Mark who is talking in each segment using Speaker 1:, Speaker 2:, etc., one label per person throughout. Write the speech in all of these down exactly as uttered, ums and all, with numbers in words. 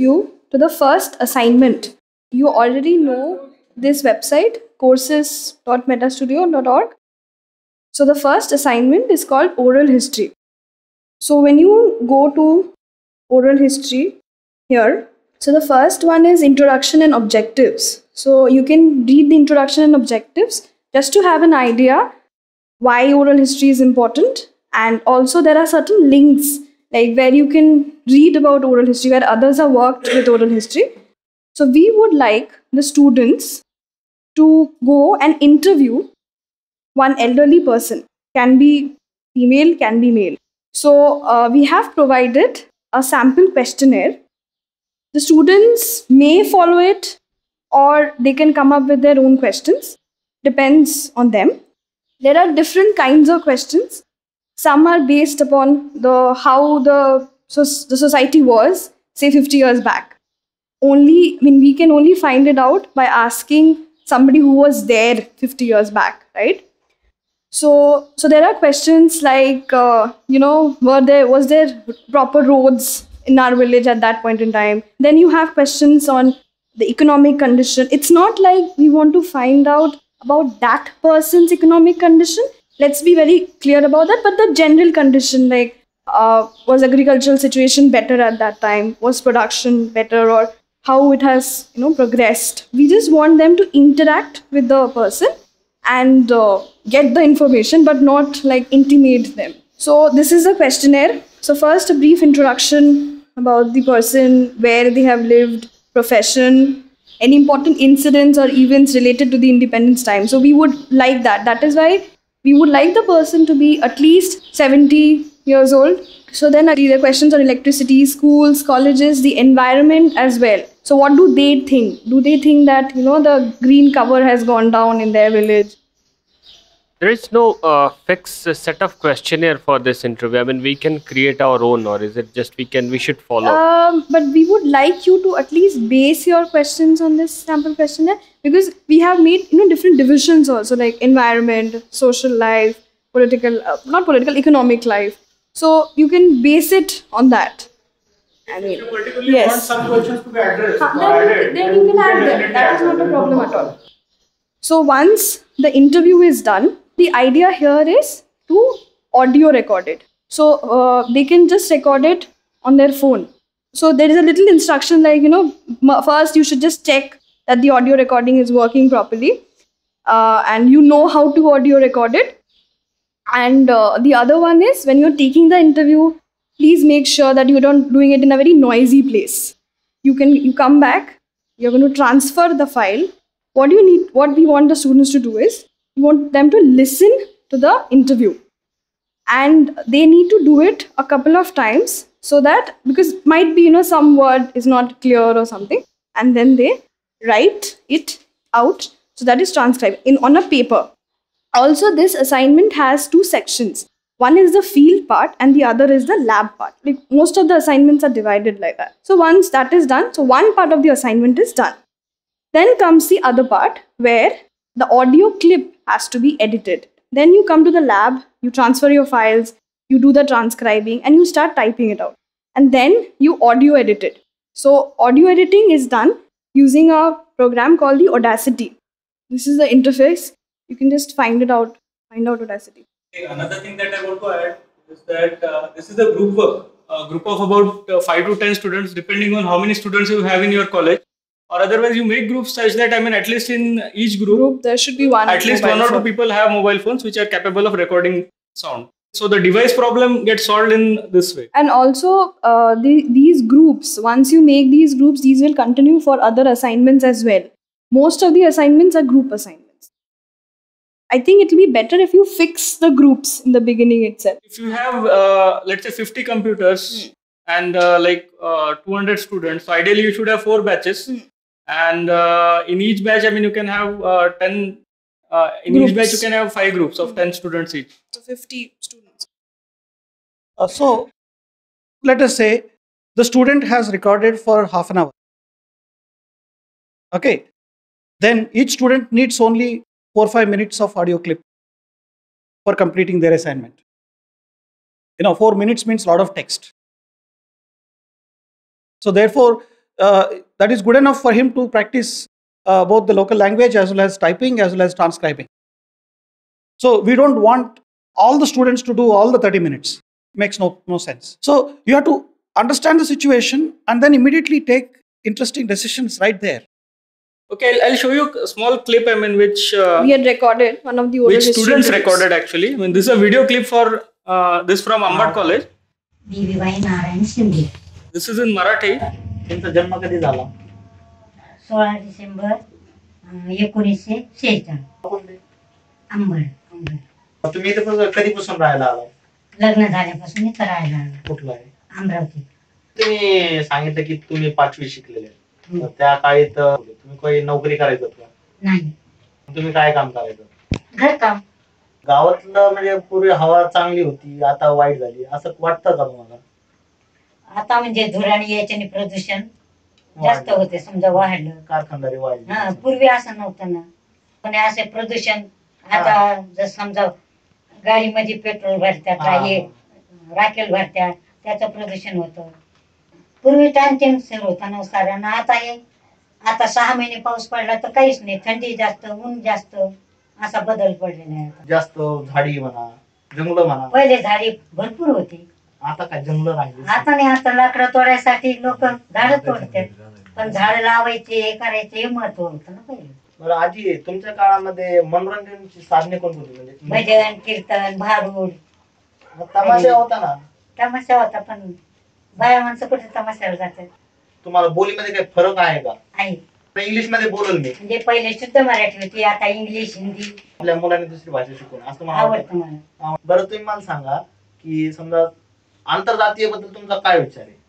Speaker 1: you to the first assignment. You already know this website, courses dot metastudio dot org. So the first assignment is called oral history. So when you go to oral history here, so the first one is introduction and objectives. So you can read the introduction and objectives just to have an idea why oral history is important. And also there are certain links like where you can read about oral history, where others have worked with oral history. So we would like the students to go and interview one elderly person. Can be female, can be male. So uh, we have provided a sample questionnaire. The students may follow it or they can come up with their own questions. Depends on them. There are different kinds of questions. Some are based upon the how the, so, the society was, say fifty years back. Only, I mean, we can only find it out by asking somebody who was there fifty years back, right? So, so there are questions like, uh, you know, were there was there proper roads in our village at that point in time? Then you have questions on the economic condition. It's not like we want to find out about that person's economic condition. Let's be very clear about that. But the general condition, like uh, was agricultural situation better at that time? Was production better, or how it has, you know, progressed? We just want them to interact with the person and uh, get the information, but not like intimidate them. So this is a questionnaire. So first, a brief introduction about the person, where they have lived, profession, any important incidents or events related to the independence time. So we would like that. That is why we would like the person to be at least seventy years old. So then the questions on electricity, schools, colleges, the environment as well. So what do they think? Do they think that, you know, the green cover has gone down in their village?
Speaker 2: There is no uh, fixed uh, set of questionnaire for this interview. I mean, we can create our own, or is it just we can we should follow?
Speaker 1: Um, but we would like you to at least base your questions on this sample questionnaire, because we have made, you know, different divisions also, like environment, social life, political, uh, not political, economic life. So you can base it on that. I mean,
Speaker 3: if you particularly
Speaker 1: yes.
Speaker 3: want some questions to be addressed,
Speaker 1: Uh,
Speaker 3: or
Speaker 1: then,
Speaker 3: added,
Speaker 1: then you can add them. That is not a problem at all. So once the interview is done, the idea here is to audio record it. So uh, they can just record it on their phone. So there is a little instruction like, you know, first you should just check that the audio recording is working properly. Uh, and you know how to audio record it. And uh, the other one is, when you're taking the interview, please make sure that you're not doing it in a very noisy place. You can you come back, you're going to transfer the file. What you need, what we want the students to do is, we want them to listen to the interview. And they need to do it a couple of times, so that, because might be, you know, some word is not clear or something, and then they write it out. So that is transcribed in on a paper. Also, this assignment has two sections. One is the field part and the other is the lab part. Like most of the assignments are divided like that. So once that is done, so one part of the assignment is done. Then comes the other part where the audio clip has to be edited. Then you come to the lab, you transfer your files, you do the transcribing and you start typing it out. And then you audio edit it. So audio editing is done using a program called the Audacity. This is the interface. You can just find it out, find out Audacity.
Speaker 3: Another thing that I want to add is that uh, this is a group work, a group of about uh, five to ten students, depending on how many students you have in your college. Or otherwise, you make groups such that, I mean, at least in each group,
Speaker 1: group there should be one.
Speaker 3: At least one or two people have mobile phones which are capable of recording sound. So the device problem gets solved in this way.
Speaker 1: And also, uh, the, these groups, once you make these groups, these will continue for other assignments as well. Most of the assignments are group assignments. I think it will be better if you fix the groups in the beginning itself.
Speaker 3: If you have, uh, let's say, fifty computers mm. and uh, like uh, two hundred students, so ideally you should have four batches. Mm. And uh, in each batch, I mean, you can have uh, ten, uh, in groups. Each batch you can have five groups of mm. ten students each.
Speaker 1: So fifty students.
Speaker 4: Uh, so, let us say the student has recorded for half an hour. Okay. Then each student needs only four or five minutes of audio clip for completing their assignment. You know, four minutes means a lot of text. So therefore, uh, that is good enough for him to practice uh, both the local language as well as typing as well as transcribing. So we don't want all the students to do all the thirty minutes. Makes no, no sense. So you have to understand the situation and then immediately take interesting decisions right there.
Speaker 3: Okay, I'll, I'll show you a small clip. I mean, which uh,
Speaker 1: We had recorded one of the oral
Speaker 3: which
Speaker 1: history
Speaker 3: students
Speaker 1: clips.
Speaker 3: recorded actually. I mean, this is a video clip for uh, this from Ambat College.
Speaker 5: Devibai Narayan Shinde.
Speaker 3: This is in Marathi.
Speaker 6: त्यांचा जन्म कधी झाला?
Speaker 5: सोळा December अं, एकोणीसशे शेहेचाळ. अंबड अंबड.
Speaker 6: तुम्ही इथे कधीपासून राहायला आला?
Speaker 5: लग्न झाल्यापासून इथं राहायला आलो.
Speaker 6: कुठला आहे?
Speaker 5: अमरावती.
Speaker 6: तुम्ही सांगितलं की तुम्ही पाचवी शिकलेले आहे. त्या काळी तर तुम्ही काही नोकरी करायचं का?
Speaker 5: नाही.
Speaker 6: तुम्ही काय काम करायचं?
Speaker 5: घरकाम.
Speaker 6: गावातलं म्हणजे पूर्वी हवा चांगली होती, आता वाईट झाली असं वाटतं का तुम्हाला?
Speaker 5: आता म्हणजे धुराणी याच्याने प्रदूषण जास्त होते, समजा वाढलं.
Speaker 6: कारखानदारी वाढली.
Speaker 5: हा, पूर्वी असं नव्हतं ना. पण असे प्रदूषण आता जर समजा गाडीमध्ये पेट्रोल भरतात, हे राखेल भरतात, त्याचं प्रदूषण होतं. पूर्वी टाइम टेन्शन होता ना साऱ्यांना. आता हे आता सहा महिने पाऊस पडला तर काहीच नाही, थंडी जास्त, ऊन जास्त, असा बदल पडलेला आहे.
Speaker 6: जास्त झाडी म्हणा, जंगल म्हणा.
Speaker 5: पहिले झाडी भरपूर होती,
Speaker 6: आता काय जंगल राहिली?
Speaker 5: आता नाही. आता लाकडं तोडायसाठी लोक झाडं तोडतात, पण झाड लावायचे हे करायचे हे महत्व होतं ना पहिले.
Speaker 6: बरं आजी, तुमच्या काळामध्ये मनोरंजनाची साधने कोणती होती? म्हणजे
Speaker 5: भजन, कीर्तन, भारूड,
Speaker 6: तमाशा होता ना?
Speaker 5: तमाशा होता, पण बाया माणसं कुठे तमाशाला जातात?
Speaker 6: तुम्हाला बोलीमध्ये काही फरक आहे का?
Speaker 5: आहे.
Speaker 6: इंग्लिश मध्ये बोलल मी.
Speaker 5: म्हणजे पहिले शुद्ध मराठी होती, आता इंग्लिश, हिंदी.
Speaker 6: आपल्या मुलांनी दुसरी भाषा शिकून असं मला
Speaker 5: आवडतं मला.
Speaker 6: वाटतं. बरं तुम्ही मला सांगा की समजा आंतरजातीय बद्दल तुमचा काय विचार आहे?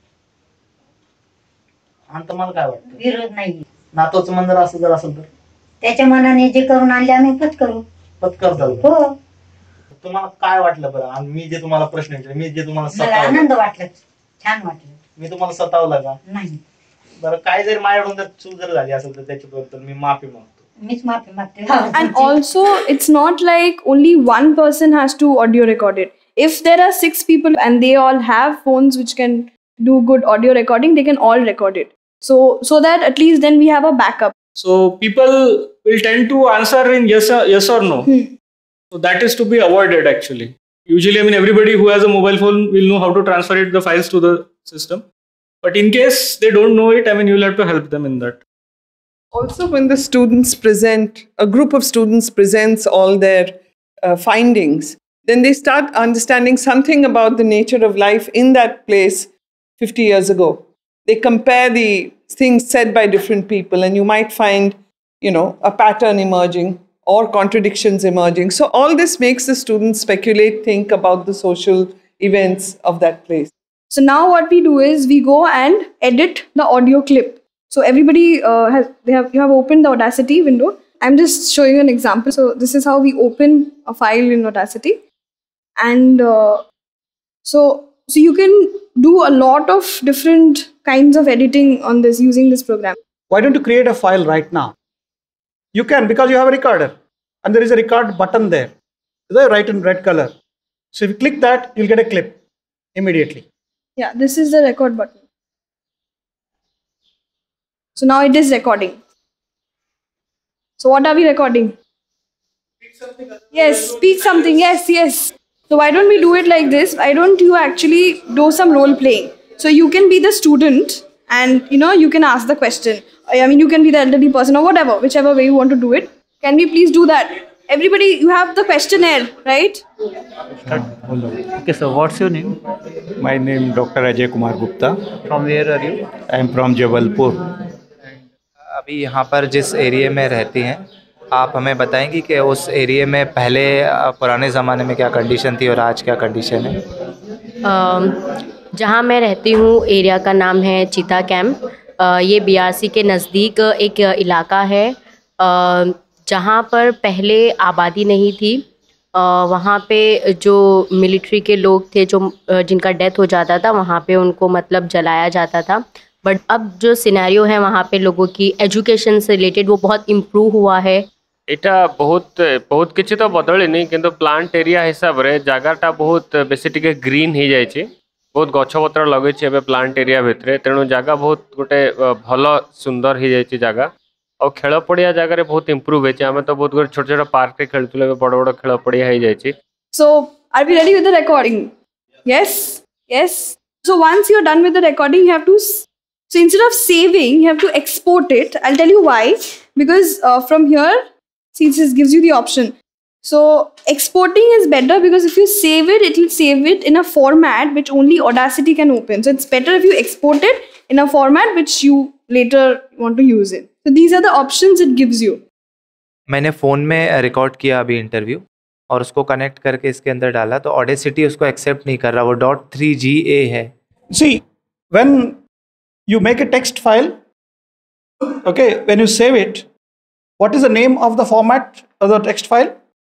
Speaker 6: आणि तुम्हाला काय वाटतं?
Speaker 5: विरोध नाही.
Speaker 6: नातोचं मन जर असं जर असेल तर
Speaker 5: त्याच्या मनाने जे करून आणले आम्ही पत करू.
Speaker 6: पत्कर झालं.
Speaker 5: हो.
Speaker 6: तुम्हाला काय वाटलं बरं? आणि मी जे तुम्हाला प्रश्न विचारले, मी जे तुम्हाला
Speaker 5: मला
Speaker 6: सतावलं,
Speaker 5: आनंद वाटला, छान वाटलं.
Speaker 6: मी तुम्हाला सतावलं का?
Speaker 5: नाही.
Speaker 6: बरं काय जरी माझ्याकडून जर चूक जर झाली असेल तर त्याच्याबद्दल मी माफी मागतो.
Speaker 5: मीच माफी मागते.
Speaker 1: And also, it's not like only one person has to audio record it. If there are six people and they all have phones which can do good audio recording, they can all record it. So, so that at least then we have a backup.
Speaker 3: So people will tend to answer in yes or, yes or no.
Speaker 1: Hmm.
Speaker 3: So that is to be avoided actually. Usually, I mean, everybody who has a mobile phone will know how to transfer it, the files to the system. But in case they don't know it, I mean, you'll have to help them in that.
Speaker 7: Also, when the students present, a group of students presents all their uh, findings, then they start understanding something about the nature of life in that place fifty years ago. They compare the things said by different people, and you might find, you know, a pattern emerging or contradictions emerging. So all this makes the students speculate, think about the social events of that place.
Speaker 1: So now what we do is we go and edit the audio clip. So everybody uh, has, they have, you have opened the Audacity window. I'm just showing you an example. So this is how we open a file in Audacity. And uh, so, so you can do a lot of different kinds of editing on this using this program.
Speaker 4: Why don't you create a file right now? You can, because you have a recorder and there is a record button there. They write in red color. So if you click that, you'll get a clip immediately.
Speaker 1: Yeah, this is the record button. So now it is recording. So what are we recording? Yes, speak something. Yes, yes. So why don't we do it like this? Why don't you actually do some role playing? So you can be the student and, you know, you can ask the question. I mean, you can be the elderly person or whatever, whichever way you want to do it. Can we please do that? Everybody, you have the questionnaire, right?
Speaker 8: Okay, so what's your name?
Speaker 9: My name Doctor Ajay Kumar Gupta.
Speaker 8: From where are you?
Speaker 9: I am from Jabalpur.
Speaker 10: अभी यहाँ पर जिस area में रहती हैं, आप हमें बताएंगी कि उस एरिया में पहले पुराने ज़माने में क्या कंडीशन थी और आज क्या कंडीशन है?
Speaker 11: जहाँ मैं रहती हूँ एरिया का नाम है चीता कैंप. ये बीआरसी के नज़दीक एक इलाका है जहाँ पर पहले आबादी नहीं थी. वहाँ पे जो मिलिट्री के लोग थे, जो जिनका डेथ हो जाता था, वहाँ पे उनको मतलब जलाया जाता था. बट अब जो सिनेरियो है वहाँ पे लोगों की एजुकेशन से रिलेटेड वो बहुत इम्प्रूव हुआ है.
Speaker 2: এটা ବହୁତ ବହୁତ କିଛି ତ ବଦଳିନି, କିନ୍ତୁ ପ୍ଲାଣ୍ଟ ଏରିଆ ହିସାବରେ ଜାଗାଟା ବହୁତ ବେଶୀ ଟିକେ ଗ୍ରୀନ୍ ହେଇଯାଇଛି. बहुत गछपत्र लगे एबे प्लांट एरिया भितर तेणु जगह बहुत गोटे भल सुंदर हो जाए जगह और खेल पड़िया जगह बहुत इम्प्रूव होती आम तो बहुत गोटे छोट छोट पार्क खेलुले बड़ बड़ खेल पड़िया हो जाए.
Speaker 1: So, are we ready with the recording? Yes? Yes? So, once you're done with the recording, you have to. s- So, instead of saving, you have to export it. I'll tell you why. Because uh, from here, since this gives you the option. So, exporting is better because if you save it, it will save it in a format which only Audacity can open. So, it's better if you export it in a format which you later want to use it. So, these are the options it gives you.
Speaker 10: मैंने phone में record किया अभी interview और उसको connect करके इसके अंदर डाला तो ऑडेसिटी उसको एक्सेप्ट नहीं कर रहा, वो डॉट थ्री जी ए है.
Speaker 4: See, when you make a text file, okay, when you save it, what is the name of the format of the text file?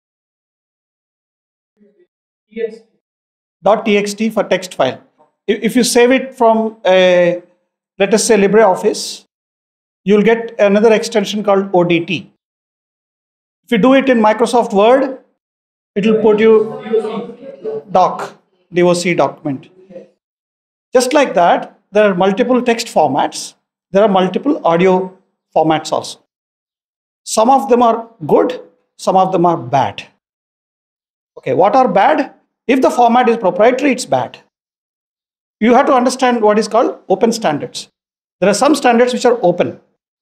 Speaker 4: Yes. .txt for text file. If if you save it from a, let us say LibreOffice, you'll get another extension called O D T. If you do it in Microsoft Word, it will put you doc, D O C document. Just like that, there are multiple text formats. There are multiple audio formats also. Some of them are good, some of them are bad. Okay, what are bad? If the format is proprietary, it's bad. You have to understand what is called open standards. There are some standards which are open.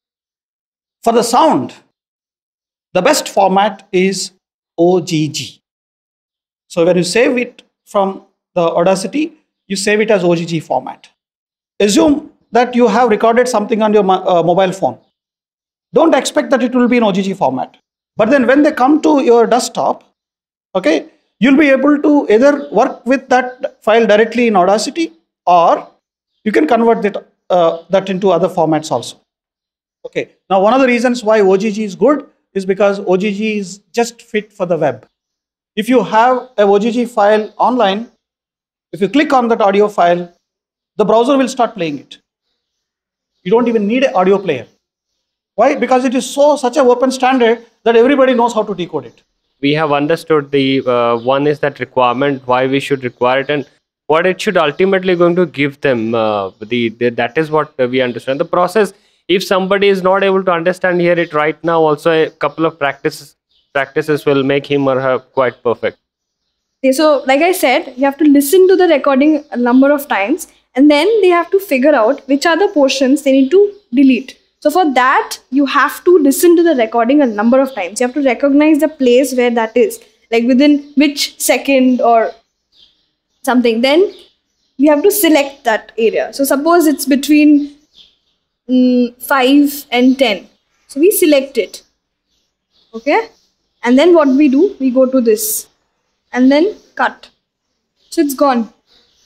Speaker 4: For the sound, the best format is O G G. So when you save it from the Audacity, you save it as O G G format. Assume that you have recorded something on your mo- uh, mobile phone. Don't expect that it will be in O G G format. But then when they come to your desktop, okay, you'll be able to either work with that file directly in Audacity, or you can convert that, uh, that into other formats also. Okay, now one of the reasons why O G G is good is because O G G is just fit for the web. If you have a O G G file online, if you click on that audio file, the browser will start playing it. You don't even need an audio player. Why? Because it is so such an open standard that everybody knows how to decode it.
Speaker 2: We have understood the uh, one is that requirement, why we should require it, and what it should ultimately going to give them. Uh, the, the that is what we understand. The process, if somebody is not able to understand hear it right now, also a couple of practices practices will make him or her quite perfect.
Speaker 1: Okay, so like I said, you have to listen to the recording a number of times, and then they have to figure out which are the portions they need to delete. So for that, you have to listen to the recording a number of times. You have to recognize the place where that is, like within which second or something. Then you have to select that area. So suppose it's between mm, five and ten. So we select it. Okay? And then what we do, we go to this and then cut. So it's gone.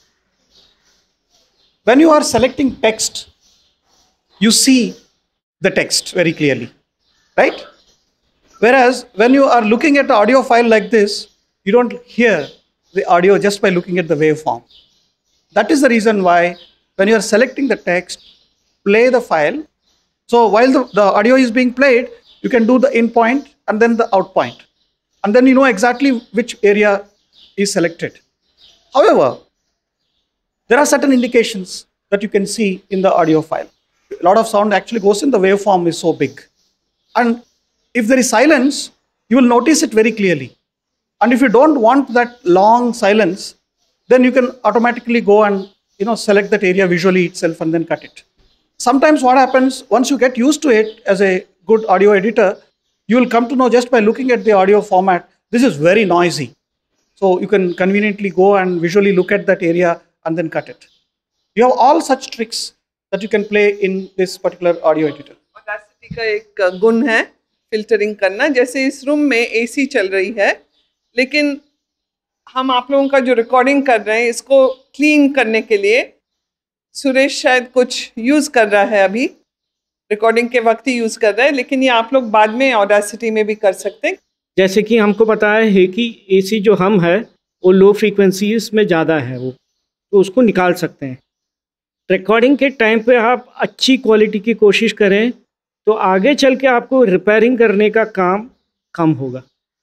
Speaker 4: When you are selecting text, you see the text very clearly, right? Whereas when you are looking at the audio file like this, you don't hear the audio just by looking at the waveform. That is the reason why when you are selecting the text, play the file. So while the, the audio is being played, you can do the in point and then the out point. And then you know exactly which area is selected. However, there are certain indications that you can see in the audio file. A lot of sound actually goes in, the waveform is so big. And if there is silence, you will notice it very clearly. And if you don't want that long silence, then you can automatically go and you know select that area visually itself and then cut it. Sometimes what happens, once you get used to it as a good audio editor, you will come to know just by looking at the audio format, this is very noisy. So you can conveniently go and visually look at that area and then cut it. You have all such tricks that you can play in this particular audio editor.
Speaker 7: Audacity का एक गुण है filtering करना. जैसे इस room में AC चल रही है, लेकिन हम आप लोगों का जो रिकॉर्डिंग कर रहे हैं इसको क्लीन करने के लिए सुरेश शायद कुछ यूज़ कर रहा है, अभी रिकॉर्डिंग के वक्त ही यूज़ कर रहा है, लेकिन ये आप लोग बाद में ऑडासिटी में भी कर सकते हैं.
Speaker 8: जैसे कि हमको पता है कि एसी जो हम है वो लो फ्रीक्वेंसीज में ज़्यादा है, वो तो उसको निकाल सकते हैं. रिकॉर्डिंग के टाइम पे आप अच्छी क्वालिटी की कोशिश करें तो आगे चल के आपको रिपेयरिंग करने का काम कम होगा.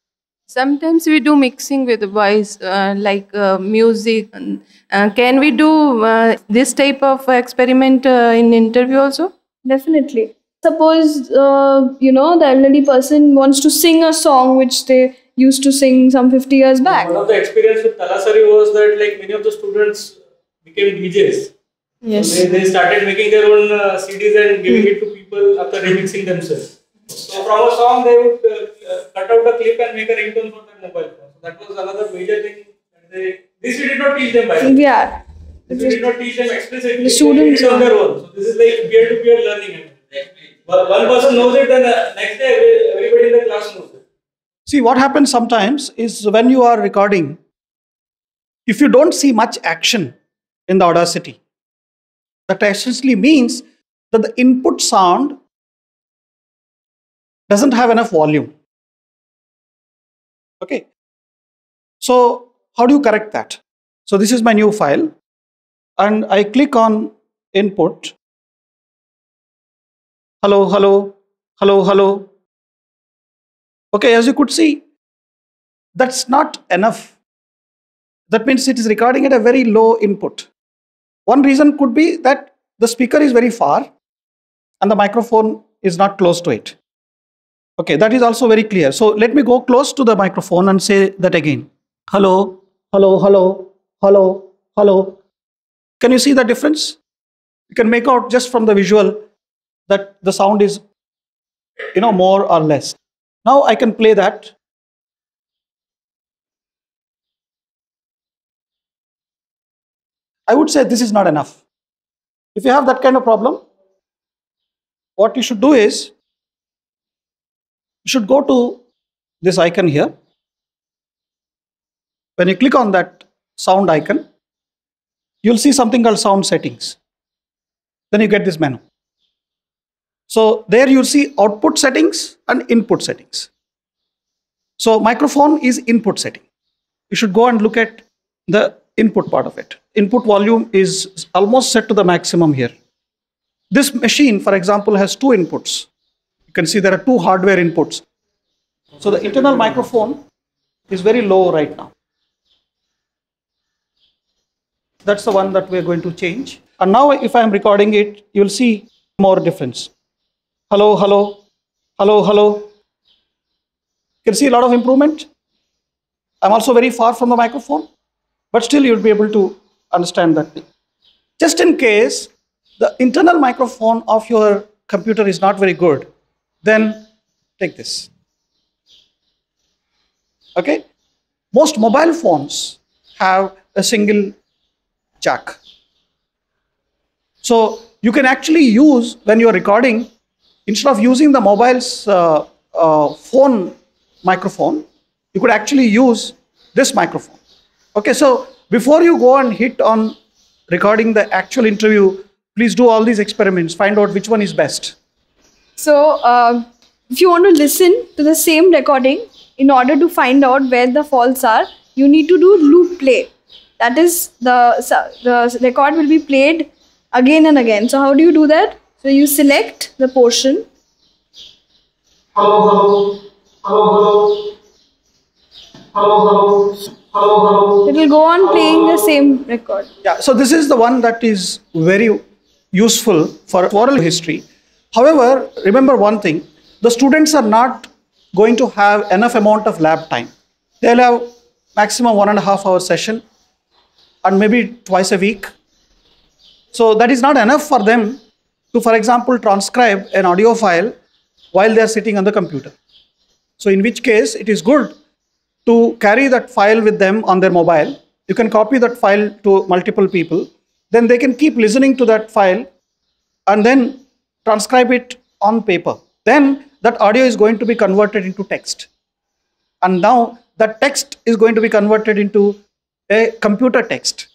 Speaker 12: Sometimes we do mixing with voice, uh, like uh, music. Uh, can we do uh, this type of experiment uh, in interview also?
Speaker 1: Definitely. Suppose, uh, you know, the elderly person wants to sing a song which they used to sing some fifty years back.
Speaker 3: One of the experience with Talasari was that like many of the students became D Js.
Speaker 12: Yes.
Speaker 3: So they, they started making their own uh, C Ds and giving it to people after remixing themselves. So from a song they would uh, cut out a clip and make a ringtone for their mobile phone. So that was another major thing. That they, this we did not teach them by the way.
Speaker 1: Yeah.
Speaker 3: This we did not teach them explicitly.
Speaker 1: The students
Speaker 3: they did it on their own. So this is like peer-to-peer learning. But one person knows it, then uh, next day everybody in the class knows it.
Speaker 4: See, what happens sometimes is when you are recording, if you don't see much action in the Audacity, that essentially means that the input sound doesn't have enough volume. Okay. So how do you correct that? So this is my new file and I click on input. Hello, hello, hello, hello. Okay, as you could see, that's not enough. That means it is recording at a very low input. One reason could be that the speaker is very far and the microphone is not close to it. Okay, that is also very clear. So let me go close to the microphone and say that again. Hello, hello, hello, hello, hello. Can you see the difference? You can make out just from the visual that the sound is, you know, more or less. Now I can play that. I would say this is not enough. If you have that kind of problem, what you should do is, you should go to this icon here. When you click on that sound icon, you'll see something called sound settings. Then you get this menu. So there you'll see output settings and input settings. So microphone is input setting. You should go and look at the input part of it. Input volume is almost set to the maximum here. This machine, for example, has two inputs. You can see there are two hardware inputs. So the internal microphone is very low right now. That's the one that we're going to change. And now if I'm recording it, you'll see more difference. Hello, hello, hello, hello. You can see a lot of improvement. I'm also very far from the microphone, but still you'll be able to understand that thing. Just in case the internal microphone of your computer is not very good, then take this. Okay? Most mobile phones have a single jack. So you can actually use, when you are recording, instead of using the mobile's uh, uh, phone microphone, you could actually use this microphone. Okay, so before you go and hit on recording the actual interview, please do all these experiments, find out which one is best.
Speaker 1: So, uh, if you want to listen to the same recording, in order to find out where the faults are, you need to do loop play. That is, the, the record will be played again and again. So how do you do that? So you select the portion.
Speaker 3: Hello, hello, hello, hello, hello, hello, hello.
Speaker 1: It will go on playing the same record.
Speaker 4: Yeah, so this is the one that is very useful for oral history. However, remember one thing, the students are not going to have enough amount of lab time. They'll have maximum one and a half hour session and maybe twice a week. So that is not enough for them to, for example, transcribe an audio file while they are sitting on the computer. So in which case it is good to carry that file with them on their mobile. You can copy that file to multiple people. Then they can keep listening to that file and then transcribe it on paper. Then that audio is going to be converted into text. And now that text is going to be converted into a computer text.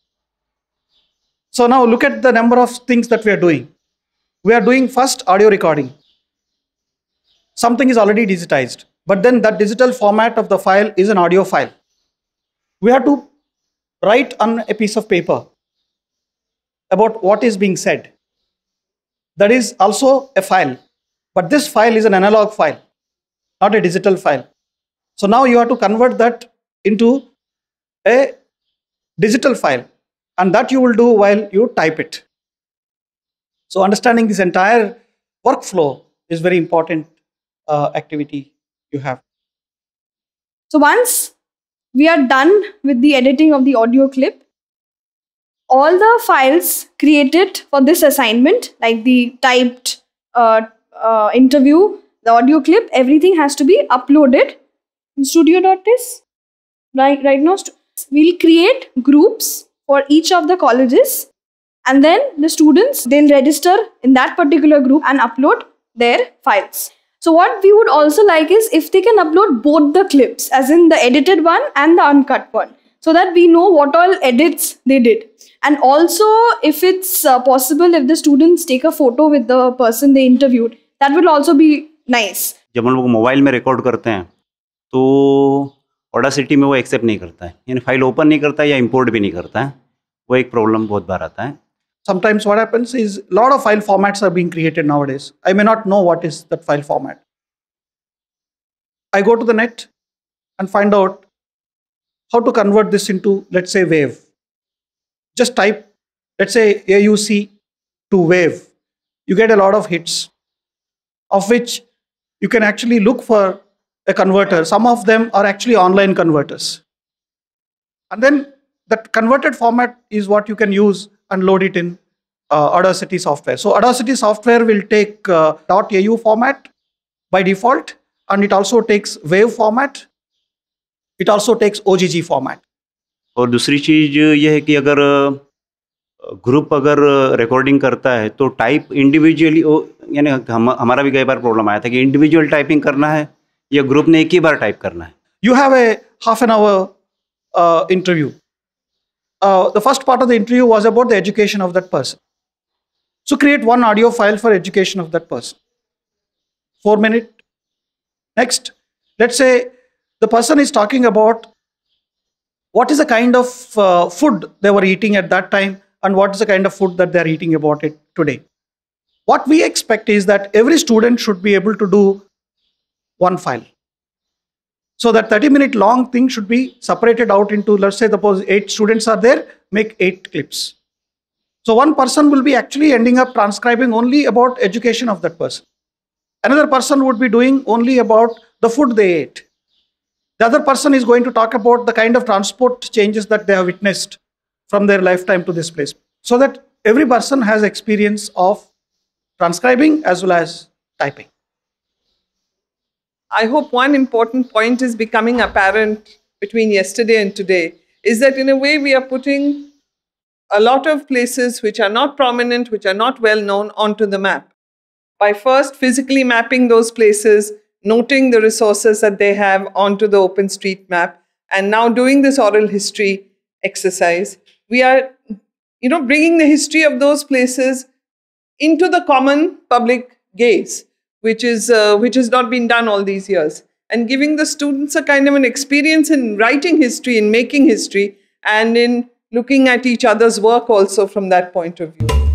Speaker 4: So now look at the number of things that we are doing. We are doing first audio recording. Something is already digitized, but then that digital format of the file is an audio file. We have to write on a piece of paper about what is being said. That is also a file, but this file is an analog file, not a digital file. So now you have to convert that into a digital file, and that you will do while you type it. So understanding this entire workflow is very important uh, activity you have.
Speaker 1: So once we are done with the editing of the audio clip, all the files created for this assignment, like the typed uh, uh, interview, the audio clip, everything has to be uploaded in studio.is. Right, right now, we'll create groups for each of the colleges, and then the students, they'll register in that particular group and upload their files. So what we would also like is if they can upload both the clips, as in the edited one and the uncut one, so that we know what all edits they did. And also, if it's uh, possible, if the students take a photo with the person they interviewed, that will also be nice.
Speaker 13: जब हम लोग mobile में record करते हैं तो Audacity में वो accept नहीं करता है, यानी फाइल ओपन नहीं करता है या इंपोर्ट भी नहीं करता है. वो एक प्रॉब्लम बहुत बार आता है.
Speaker 4: Sometimes what happens is a lot of file formats are being created nowadays. I may not know what is that file format. I go to the net and find out how to convert this into, let's say, WAV. Just type, let's say, A U C to WAV. You get a lot of hits, of which you can actually look for a converter. Some of them are actually online converters. And then that converted format is what you can use and load it in uh, Audacity software. So Audacity software will take uh, .au format by default, and it also takes WAV format. It also takes O G G format.
Speaker 13: और दूसरी चीज़ ये है कि अगर group अगर recording करता है तो टाइप इंडिविजुअली, यानी हम हमारा भी कई बार प्रॉब्लम आया था कि इंडिविजुअल टाइपिंग करना है या ग्रुप ने एक ही बार टाइप करना है.
Speaker 4: You have a half an hour uh, interview. Uh, the first part of the interview was about the education of that person. So create one audio file for education of that person. Four minute. Next, let's say the person is talking about what is the kind of uh, food they were eating at that time and what is the kind of food that they're eating about it today. What we expect is that every student should be able to do one file. So that thirty minute long thing should be separated out into, let's say, suppose eight students are there, make eight clips. So one person will be actually ending up transcribing only about education of that person. Another person would be doing only about the food they ate. The other person is going to talk about the kind of transport changes that they have witnessed from their lifetime to this place. So that every person has experience of transcribing as well as typing.
Speaker 7: I hope one important point is becoming apparent between yesterday and today is that in a way we are putting a lot of places which are not prominent, which are not well known onto the map. By first physically mapping those places, noting the resources that they have onto the OpenStreetMap, and now doing this oral history exercise, we are, you know, bringing the history of those places into the common public gaze, which is uh, which has not been done all these years, and giving the students a kind of an experience in writing history, in making history, and in looking at each other's work also from that point of view.